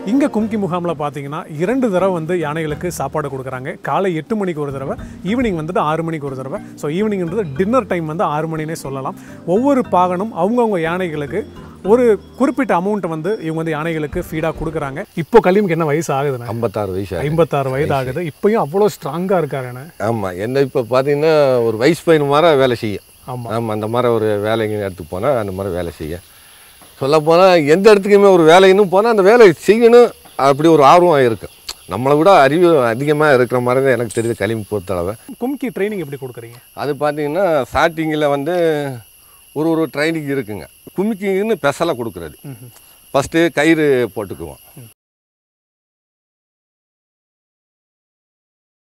இங்கே கும்கி முகாமில் பார்த்தீங்கன்னா 2 தடவை வந்து யானைகளுக்கு சாப்பாடு கொடுக்குறாங்க. காலை 8 மணிக்கு ஒரு தடவை, ஈவினிங் வந்துட்டு 6 மணிக்கு ஒரு தடவை. ஸோ ஈவினிங்கிறது டின்னர் டைம் வந்து 6 மணினே சொல்லலாம். ஒவ்வொரு பாகனும் அவங்கவுங்க யானைகளுக்கு ஒரு குறிப்பிட்ட அமௌண்ட் வந்து இவங்க வந்து யானைகளுக்கு ஃபீடாக கொடுக்குறாங்க. இப்போ கலீமுக்கு என்ன வயசு ஆகுதுண்ணா? 56 வயசு. 56 வயது ஆகுது. இப்போயும் அவ்வளோ ஸ்ட்ராங்காக இருக்காருண்ணே. ஆமாம், என்ன இப்போ பார்த்தீங்கன்னா ஒரு வயசு பையன் மாதிரி வேலை செய்யும். ஆமாம் ஆமாம், அந்த மாதிரி ஒரு வேலைங்க எடுத்துக்கு போனால் அந்த மாதிரி வேலை செய்ய சொல்லப்போனால் எந்த இடத்துக்குமே ஒரு வேலைன்னு போனால் அந்த வேலை செய்யணும் அப்படி ஒரு ஆர்வம் இருக்குது. நம்மளை விட அறிவு அதிகமாக இருக்கிற மாதிரி தான் எனக்கு தெரியுது கலீம் பொறுத்தளவு. கும்கி ட்ரைனிங் எப்படி கொடுக்குறீங்க? அது பார்த்தீங்கன்னா ஸ்டார்டிங்கில் வந்து ஒரு ட்ரைனிங் இருக்குங்க. கும்கின்னு ஸ்பெஷலாக கொடுக்குறது. ஃபஸ்ட்டு கயிறு போட்டுக்குவோம்.